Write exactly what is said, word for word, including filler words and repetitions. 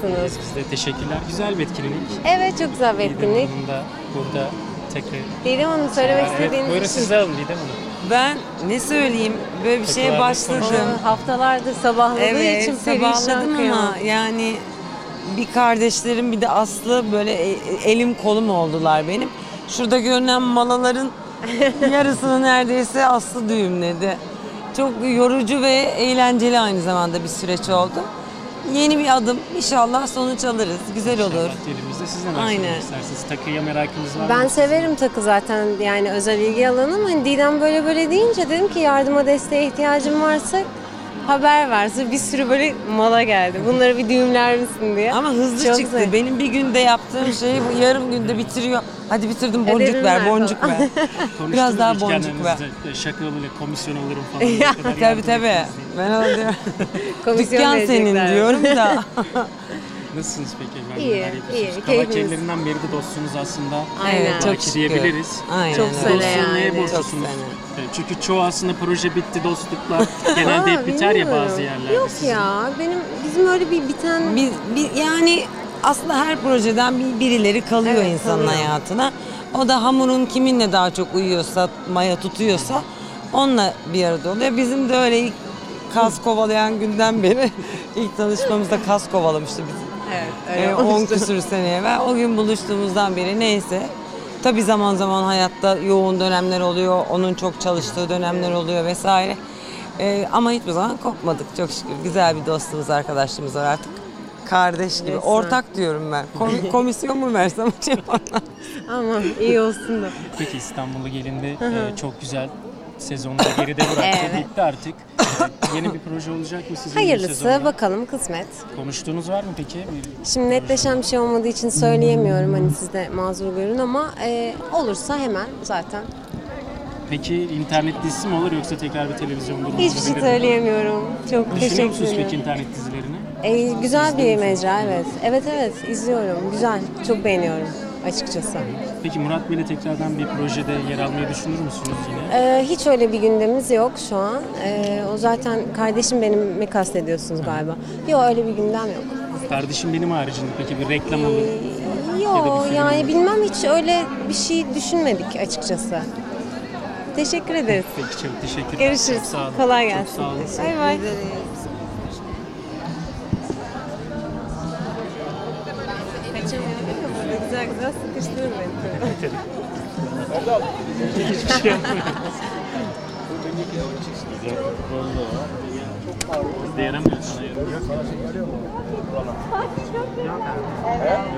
nasılsınız? Biz de teşekkürler. Güzel bir etkinlik. Evet, çok güzel bir etkinlik. Didem Hanım da burada tekrar. Didem Hanım söylemek Evet, istediğiniz buyurun bir şey. siz de alın Didem Hanım. Ben ne söyleyeyim, böyle bir şeye Takılarla başladım. konuşalım. O haftalardır sabahladığı Evet, için perişan sabahladım kıyamam. ama yani bir kardeşlerim bir de Aslı böyle e- elim kolum oldular benim. Şurada görünen malaların yarısını neredeyse Aslı düğümledi. Çok yorucu ve eğlenceli aynı zamanda bir süreç oldu. Yeni bir adım. İnşallah sonuç alırız. Güzel olur. İnşallah diyelimizde siz neler Aynen. söylemek istersiniz? Takıya merakınız var mı? Ben severim takı zaten, yani özel ilgi alanım. Hani Didem böyle böyle deyince dedim ki yardıma desteğe ihtiyacım varsa haber verse, bir sürü böyle mala geldi. Bunları bir düğümler misin diye. Ama hızlı Çok çıktı. güzel. Benim bir günde yaptığım şeyi bu yarım günde bitiriyor. Hadi bitirdim, boncuk Ödevim ver, var boncuk falan. ver. Konuştunuz Biraz daha hiç boncuk ver. kendinizle, Şaka alırım, komisyon alırım falan. Ne kadar Tabii yardım tabii. ettiniz Ben öyle diyorum. Komisyon Dükkan senin verecekler. diyorum da. diye. Nasılsınız peki efendim? İyi, Neler yapıyorsunuz? iyi, Kavak keyfimiz. ellerinden beri de dostsunuz aslında. Aynen. Evet, çok Belki şükür. diyebiliriz. Aynen Çok öyle. sene Dostluğu neye yani. borçlusunuz? Çok sene. Evet, çünkü çoğu aslında proje bitti, dostluklar genelde Aa, hep biter ya bilmiyorum. bazı yerlerde. Yok Sizin- ya, benim bizim öyle bir biten... Biz, biz- yani aslında her projeden bir, birileri kalıyor Evet, insanın kalıyor. hayatına. O da hamurun kiminle daha çok uyuyorsa, maya tutuyorsa onunla bir arada oluyor. Bizim de öyle ilk kaz kovalayan günden beri ilk tanışmamızda kaz kovalamıştı bizi. Evet, Ee, öyle on olmuştu. küsür sene evvel. O gün buluştuğumuzdan beri neyse. Tabii zaman zaman hayatta yoğun dönemler oluyor. Onun çok çalıştığı dönemler oluyor vesaire. Ee, ama hiçbir zaman kopmadık çok şükür. Güzel bir dostluğumuz, arkadaşlığımız var artık. Kardeş gibi. Resmen. Ortak diyorum ben. Komi- komisyon mu versem acaba? Aman iyi olsun da. Peki İstanbul'u gelinde e, çok güzel sezonu da geride bıraktı. Evet. Bitti artık. E, yeni bir proje olacak mı sizin bu Hayırlısı, sezonda? bakalım kısmet. Konuştuğunuz var mı peki? Bir- Şimdi netleşen bir şey olmadığı için söyleyemiyorum, hani siz de mazur görün, ama e, olursa hemen zaten. Peki internet dizisi mi olur yoksa tekrar bir televizyon durumu Hiçbir şey olabilir mi? söyleyemiyorum. Çok Düşünüyor teşekkür musunuz peki ederim. internet dizilerini? E, güzel İzliyor bir musunuz? mecra, evet. Evet evet, izliyorum. Güzel. Çok beğeniyorum açıkçası. Peki Murat Bey'le tekrardan bir projede yer almayı düşünür müsünüz yine? E, hiç öyle bir gündemimiz yok şu an. E, o zaten kardeşim benim mi kastediyorsunuz galiba? Yok, öyle bir gündem yok. Kardeşim benim haricinde peki bir reklam olur. Yok film yani olur. bilmem, hiç öyle bir şey düşünmedik açıkçası. Teşekkür ederiz. Peki çok teşekkür ederim. Görüşürüz. Çok sağ olun. Kolay Çok gelsin. sağ olun. Bay bay. Kaçamıyorum ya, burada güzel güzel sıkıştırın beni. Hiçbir şey yapmıyoruz. Biz de yaramıyoruz sana yorum.